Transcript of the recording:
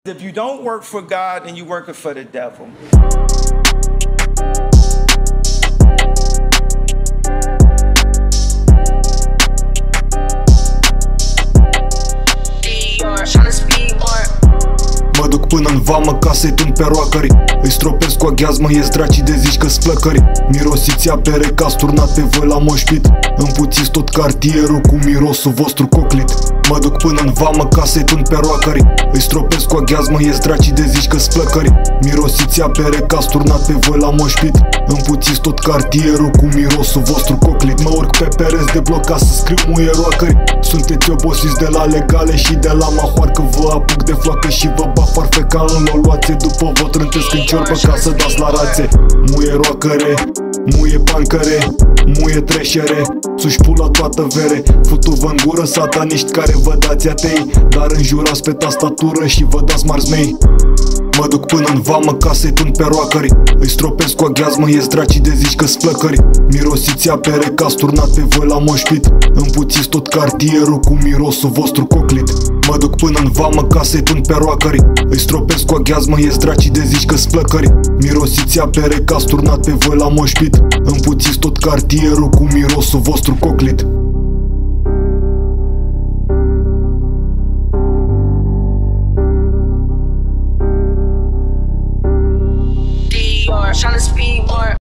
If you don't work for God, then you're working for the devil. Mă duc până în vamă ca să-i tund pe roacări. Îi stropesc cu aghiazmă, ies dracii de zici că-s flăcări. Mirosiți apere ca sturnat pe voi la moșpit. Împuțiți tot cartierul cu mirosul vostru coclit. Mă duc până în vamă ca să-i tund pe roacări. Îi stropesc cu aghiazmă, ies dracii de zici că-s flăcări. Mirosiți apere ca sturnat pe voi la moșpit. Împuțiți tot cartierul cu mirosul vostru coclit. Mă urc pe pereți de bloc ca să scriu muie roacări. Sunteți obosiți de la legale și de la mahoar, că vă apuc de floacă și vă bag farfeca în loluație. După vă trântesc în ciorbă ca să dați la rațe. Muie roacăre, muie pancăre, muie treșere, sus pula toată vere. Futu-vă în gură sataniști care vă dați atei, dar înjurați pe tastatură și vă dați marzmei. Mă duc până în vamă ca să-i tund pe roacări. Îi stropesc cu aghiazmă, ies dracii de zici că-s flăcări. Mirosiți apere ca sturnat pe voi la moșpit. Împuțiți tot cartierul cu mirosul vostru coclit. Mă duc până în vamă ca să-i tund pe roacări. Îi stropesc cu aghiazmă, ies dracii de zici că-s flăcări. Mirosiți apere ca sturnat pe voi la moșpit. Împuțiți tot cartierul cu mirosul vostru coclit. Tryna speed more.